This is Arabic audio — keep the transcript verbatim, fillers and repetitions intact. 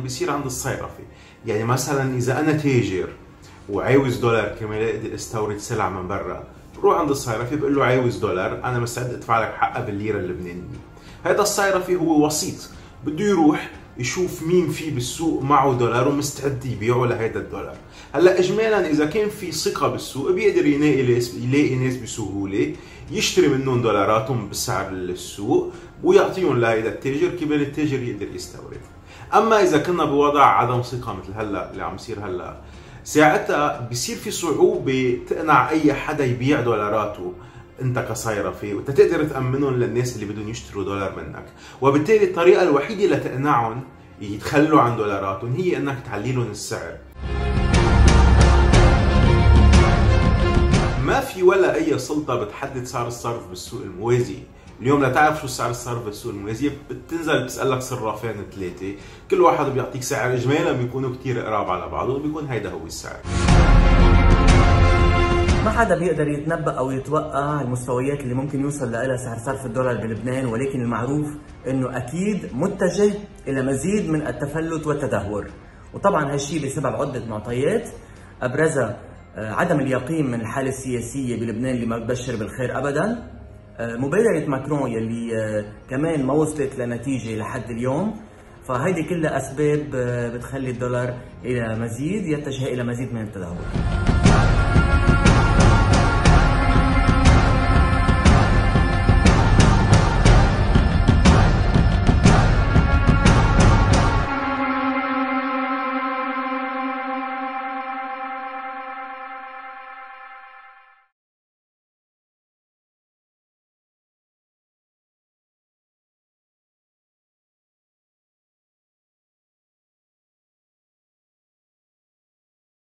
بيصير عند الصيرفي. يعني مثلا اذا انا تاجر وعاوز دولار كرمال اقدر استورد سلع من برا، بروح عند الصيرفي بقول له عاوز دولار، انا مستعد ادفع لك حقها بالليره اللبنانيه. هذا الصيرفي هو وسيط، بده يروح يشوف مين في بالسوق معه دولار ومستعد يبيعه لهيدا الدولار. هلا اجمالا اذا كان في ثقه بالسوق بيقدر يلاقي ناس يلاقي ناس بسهوله يشتري منهم دولاراتهم بسعر السوق ويعطيهم لهيدا التاجر كرمال التاجر يقدر يستورد. اما اذا كنا بوضع عدم ثقه مثل هلا اللي عم يصير هلا، ساعتها بصير في صعوبه تقنع اي حدا يبيع دولاراته انت كصيرفي، وانت تقدر تامنهم للناس اللي بدهم يشتروا دولار منك، وبالتالي الطريقه الوحيده لتقنعهم يتخلوا عن دولاراتهم هي انك تعلي لهم السعر. ما في ولا اي سلطه بتحدد سعر الصرف بالسوق الموازي. اليوم لتعرف شو سعر الصرف بالسوق الموازي بتنزل بتسالك صرافين ثلاثه، كل واحد بيعطيك سعر اجمالا بيكونوا كثير قراب على بعضهم وبيكون هيدا هو السعر. ما حدا بيقدر يتنبأ أو يتوقع المستويات اللي ممكن يوصل لها سعر صرف الدولار بلبنان، ولكن المعروف إنه أكيد متجه إلى مزيد من التفلت والتدهور. وطبعا هالشيء بسبب عدة معطيات أبرزها عدم اليقين من الحالة السياسية بلبنان اللي ما بتبشر بالخير أبدا، مبادرة ماكرون يلي كمان ما وصلت لنتيجة لحد اليوم، فهيدي كلها أسباب بتخلي الدولار إلى مزيد يتجه إلى مزيد من التدهور.